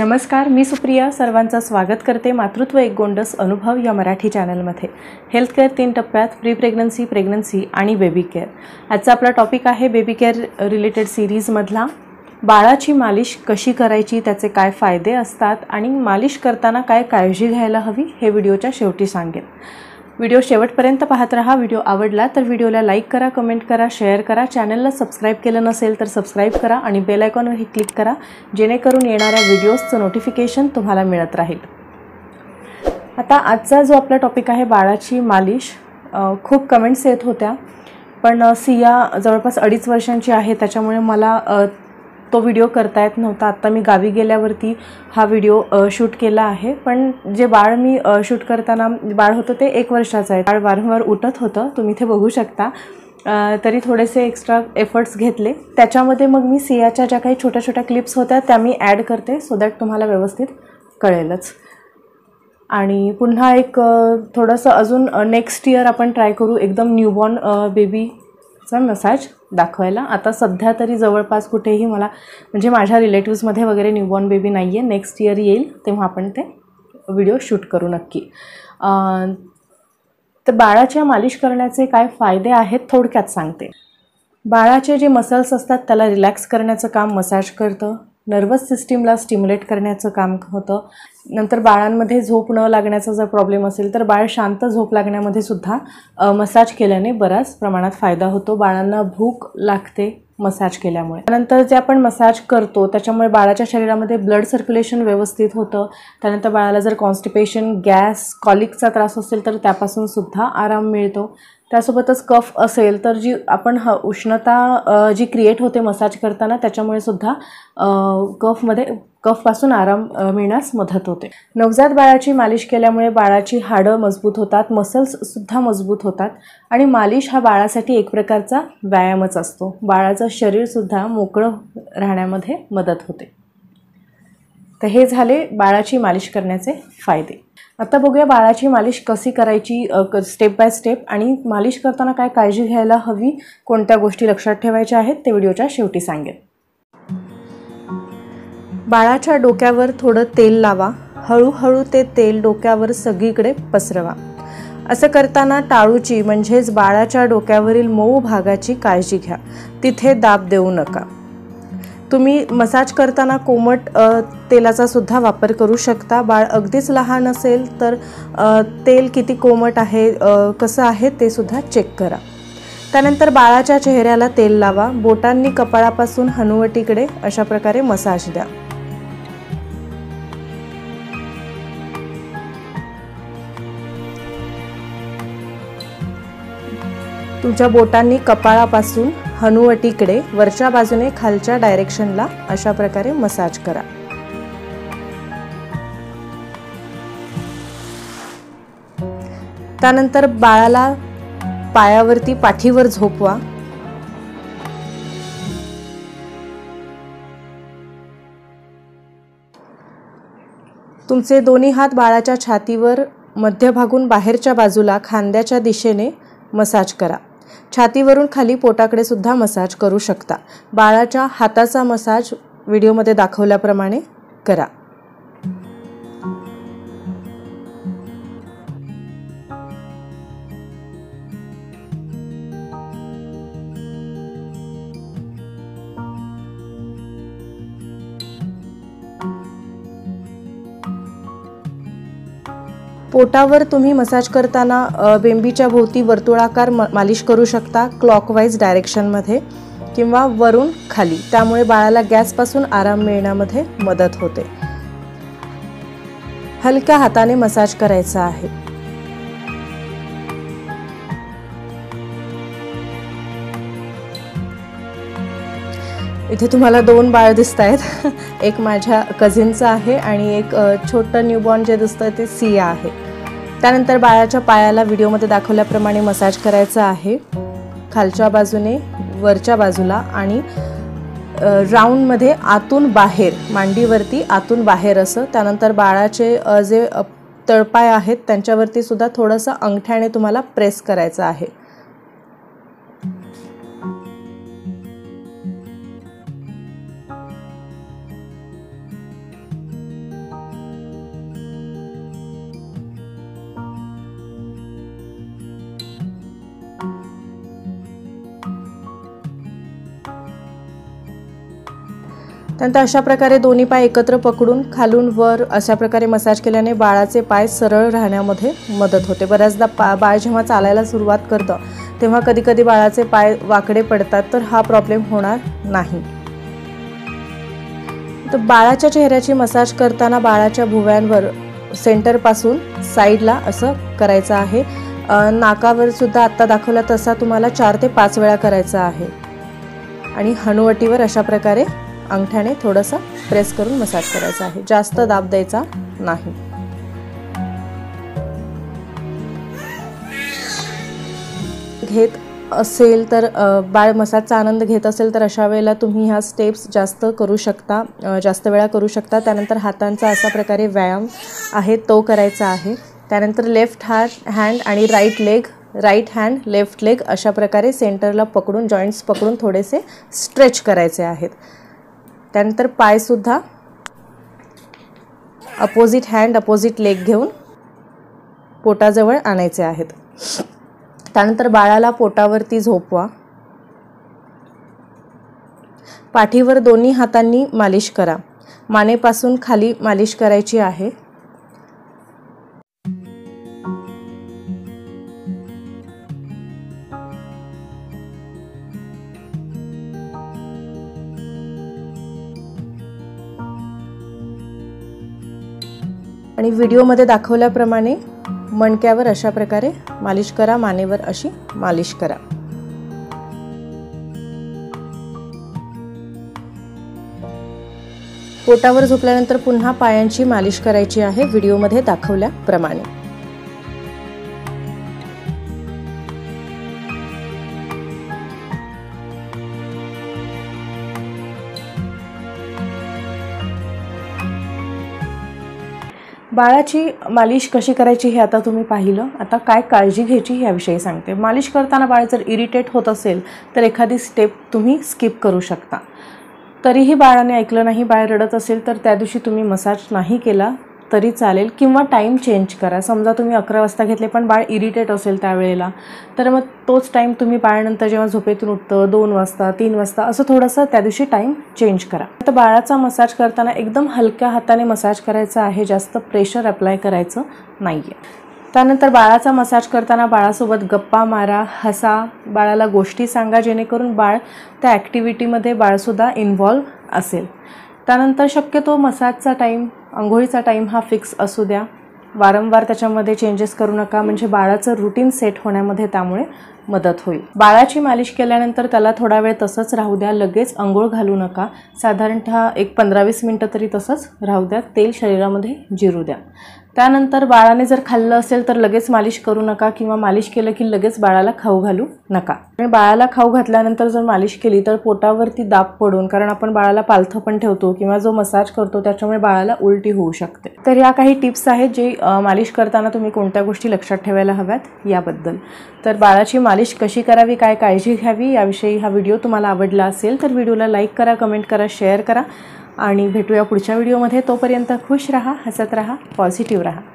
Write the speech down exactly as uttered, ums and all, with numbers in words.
नमस्कार, मी सुप्रिया सर्वांचं स्वागत करते मातृत्व एक गोंडस अनुभव या मराठी चॅनलमध्ये। हेल्थ केअर तीन टप्प्यात प्री प्रेग्नन्सी, प्रेग्नन्सी आणि बेबी केअर। आजचा आपला टॉपिक आहे बेबी केअर रिलेटेड सीरीजमधला बाळाची मालिश कशी करायची, त्याचे काय फायदे असतात आणि मालिश करताना काय काळजी घ्यायला हवी हे व्हिडिओच्या शेवटी सांगेन। व्हिडिओ शेवटपर्यंत पाहत रहा। व्हिडिओ आवडला तर व्हिडिओला लाईक करा, कमेंट करा, शेअर करा। चॅनलला सबस्क्राइब केलं नसेल तर सबस्क्राइब करा आणि बेल आयकॉनवर क्लिक करा, जेणेकरून येणाऱ्या व्हिडिओजचं नोटिफिकेशन तुम्हाला मिळत राहील। आता आजचा जो आपला टॉपिक आहे बाळाची मालिश, खूप कमेंट्स येत होत्या, पण सिया जवळपास अडीच वर्षांची आहे, त्याच्यामुळे मला तो व्हिडिओ करता येत नव्हता। आता मी गावी गेल्यावरती हा व्हिडिओ शूट केला आहे, पण जे बाळ मी शूट करताना बाळ होतं ते एक वर्षाचं आहे। बाळ वारंवार उठत होतं, तुम्ही इथे बघू शकता। तरी थोडेसे एक्स्ट्रा एफर्ट्स घेतले, त्याच्यामध्ये मग मी सियाच्या ज्या काही छोट्या छोट्या क्लिप्स होत्या त्या मी ॲड करते, सो दॅट तुम्हाला व्यवस्थित कळेलच। आणि पुन्हा एक थोडंसं अजून नेक्स्ट इयर आपण ट्राय करू एकदम न्यूबॉर्न बेबीचा मसाज दाखवायला। आता सध्या तरी जवळपास कुठेही मला म्हणजे माझ्या रिलेटिव्समध्ये वगैरे न्यूबॉर्न बेबी नाही आहे। नेक्स्ट इयर येईल तेव्हा आपण ते व्हिडिओ शूट करू नक्की। तर बाळाच्या मालिश करण्याचे काय फायदे आहेत थोडक्यात सांगते। बाळाचे जे मसल्स असतात त्याला रिलॅक्स करण्याचं काम मसाज करतं, नर्वस सिस्टीमला स्टिम्युलेट करण्याचं काम होतं। नंतर बाळांमध्ये झोप न लागण्याचा जर प्रॉब्लेम असेल तर बाळ शांत झोप लागण्यामध्ये सुद्धा मसाज केल्याने बराच प्रमाणात फायदा होतो। बाळांना भूक लागते मसाज केल्यामुळे। त्यानंतर जे आपण मसाज करतो त्याच्यामुळे बाळाच्या शरीरामध्ये ब्लड सर्क्युलेशन व्यवस्थित होतं। त्यानंतर बाळाला जर कॉन्स्टिपेशन, गॅस, कॉलिकचा त्रास असेल तर त्यापासून सुद्धा आराम मिळतो। त्यासोबतच कफ असेल तर जी आपण ह उष्णता जी क्रिएट होते मसाज करताना त्याच्यामुळे सुद्धा कफमध्ये कफपासून आराम मिळण्यास मदत होते। नवजात बाळाची मालिश केल्यामुळे बाळाची हाडं मजबूत होतात, मसल्ससुद्धा मजबूत होतात आणि मालिश हा बाळासाठी एक प्रकारचा व्यायामच असतो। बाळाचं शरीरसुद्धा मोकळं राहण्यामध्ये मदत होते। तर हे झाले बाळाची मालिश करण्याचे फायदे। आता बघूया बाळाची मालिश कशी करायची स्टेप बाय स्टेप, आणि मालिश करताना काय काळजी घ्यायला हवी, कोणत्या गोष्टी लक्षात ठेवायच्या आहेत ते व्हिडिओच्या शेवटी सांगेन। बाळाच्या डोक्यावर थोडं तेल लावा, हळूहळू ते तेल डोक्यावर सगळीकडे पसरवा। असं करताना टाळूची म्हणजेच बाळाच्या डोक्यावरील मऊ भागाची काळजी घ्या, तिथे दाब देऊ नका। तुम्ही मसाज करताना कोमट तेलाचा सुद्धा वापर करू शकता। बाळ अगदीच लहान असेल तर तेल किती कोमट आहे, कसं आहे ते सुद्धा चेक करा। त्यानंतर बाळाच्या चेहऱ्याला तेल लावा, बोटांनी कपाळापासून हनुवटीकडे अशा प्रकारे मसाज द्या। तुमच्या बोटांनी कपाळापासून हनुवटीकडे वरच्या बाजूने खालच्या डायरेक्शनला अशा प्रकारे मसाज करा। त्यानंतर बाळाला पायावरती पाठीवर झोपवा। तुमचे दोन्ही हात बाळाच्या छातीवर मध्यभागून बाहेरच्या बाजूला खांद्याच्या दिशेने मसाज करा। छातीवरून खाली पोटाकडे सुद्धा मसाज करू शकता। बाळाच्या हाताचा मसाज व्हिडिओमध्ये दाखवल्याप्रमाणे करा। पोटावर तुम्ही मसाज करताना बेंबीच्या भोवती वर्तुळाकार मालिश करू शकता, क्लॉकवाईज डायरेक्शनमध्ये किंवा वरून खाली, त्यामुळे बाळाला गॅसपासून आराम मिळण्यामध्ये मदत होते। हलक्या हाताने मसाज करायचा आहे। इथे तुम्हाला दोन बाळ दिसत आहेत, एक माझ्या कझिनचं आहे आणि एक छोटं न्यूबॉर्न जे दिसतं ते सिया आहे। त्यानंतर बाळाच्या पायाला व्हिडिओमध्ये दाखवल्याप्रमाणे मसाज करायचा आहे, खालच्या बाजूने वरच्या बाजूला आणि राऊंडमध्ये आतून बाहेर, मांडीवरती आतून बाहेर असं। त्यानंतर बाळाचे जे तळपाय आहेत त्यांच्यावरती सुद्धा थोडंसं अंगठ्याने तुम्हाला प्रेस करायचं आहे। त्यानंतर अशा प्रकारे दोन्ही पाय एकत्र पकडून खालून वर अशा प्रकारे मसाज केल्याने बाळाचे पाय सरळ राहण्यामध्ये मदत होते. बऱ्याचदा पा बाळ जेव्हा चालायला सुरुवात करतं तेव्हा कधी कधी बाळाचे पाय वाकडे पडतात, तर हा प्रॉब्लेम होणार नाही. तर बाळाच्या चेहऱ्याची मसाज करताना बाळाच्या भुवयांवर सेंटरपासून साईडला असं करायचं आहे. नाकावर सुद्धा आत्ता दाखवला तसा तुम्हाला चार ते पाच वेळा करायचा आहे. आणि हनुवटीवर अशा प्रकारे अंगठ्याने थोडंसं प्रेस करून मसाज करायचा आहे, जास्त दाब द्यायचा नाही. घेत असेल तर बाळ मसाजचा आनंद घेत असेल तर अशा वेळेला तुम्ही ह्या स्टेप्स जास्त करू शकता, जास्त वेळा करू शकता. त्यानंतर हातांचा अशा प्रकारे व्यायाम आहे तो करायचा आहे. त्यानंतर लेफ्ट हात हँड आणि right leg, right hand left leg अशा प्रकारे सेंटरला पकडून जॉईंट्स पकडून थोडेसे स्ट्रेच करायचे आहेत. त्यानंतर पायसुद्धा अपोजिट हँड अपोजिट लेग घेऊन पोटाजवळ आणायचे आहेत. त्यानंतर बाळाला पोटावरती झोपवा. पाठीवर दोन्ही हातांनी मालिश करा. मानेपासून खाली मालिश करायची आहे. आणि व्हिडिओमध्ये दाखवल्याप्रमाणे मणक्यावर अशा प्रकारे मालिश करा, मानेवर अशी मालिश करा. पोटावर झोपल्यानंतर पुन्हा पायांची मालिश करायची आहे व्हिडिओमध्ये दाखवल्याप्रमाणे. बाळाची मालिश कशी करायची हे आता तुम्ही पाहिलं. आता काय काळजी घ्यायची याविषयी सांगते. मालिश करताना बाळ जर इरिटेट होत असेल तर एखादी स्टेप तुम्ही स्किप करू शकता. तरीही बाळाने ऐकलं नाही, बाळ रडत असेल तर त्या दिवशी तुम्ही मसाज नाही केला तरी चालेल, किंवा टाईम चेंज करा. समजा तुम्ही अकरा वाजता घेतले पण बाळ इरिटेट असेल त्यावेळेला, तर मग तोच टाईम तुम्ही बाळानंतर जेव्हा झोपेतून उठतं दोन वाजता तीन वाजता असं थोडंसं त्या दिवशी टाईम चेंज करा. तर बाळाचा मसाज करताना एकदम हलक्या हाताने मसाज करायचा आहे, जास्त प्रेशर अप्लाय करायचं नाही आहे. त्यानंतर बाळाचा मसाज करताना बाळासोबत गप्पा मारा, हसा, बाळाला गोष्टी सांगा, जेणेकरून बाळ त्या ॲक्टिव्हिटीमध्ये बाळसुद्धा इन्व्हॉल्व असेल. त्यानंतर शक्यतो मसाजचा टाईम, अंघोळीचा टाईम हा फिक्स असू द्या. वारंवार त्याच्यामध्ये चेंजेस करू नका, म्हणजे बाळाचं रुटीन सेट होण्यामध्ये त्यामुळे मदत होईल. बाळाची मालिश केल्यानंतर त्याला थोडा वेळ तसंच राहू द्या, लगेच अंघोळ घालू नका. साधारणतः एक पंधरा वीस मिनटं तरी तसंच राहू द्या, तेल शरीरामध्ये जिरू द्या. त्यानंतर बाळाने जर खाल्लं असेल तर लगेच मालिश करू नका, किंवा मालिश केलं की लगेच बाळाला खाऊ घालू नका. आणि बाळाला खाऊ घातल्यानंतर जर मालिश केली तर पोटावरती दाब पडून, कारण आपण बाळाला पालथं पण ठेवतो किंवा जो मसाज करतो त्याच्यामुळे बाळाला उलटी होऊ शकते. तर या काही टिप्स आहेत जे मालिश करताना तुम्ही कोणत्या गोष्टी लक्षात ठेवायला हव्यात याबद्दल. तर बाळाची मालिश कशी करावी, काय काळजी घ्यावी याविषयी हा व्हिडिओ तुम्हाला आवडला असेल तर व्हिडिओला लाईक करा, कमेंट करा, शेअर करा आणि भेटूया पुढच्या व्हिडिओमध्ये. तोपर्यंत खुश राहा, हसत राहा, पॉझिटिव्ह राहा.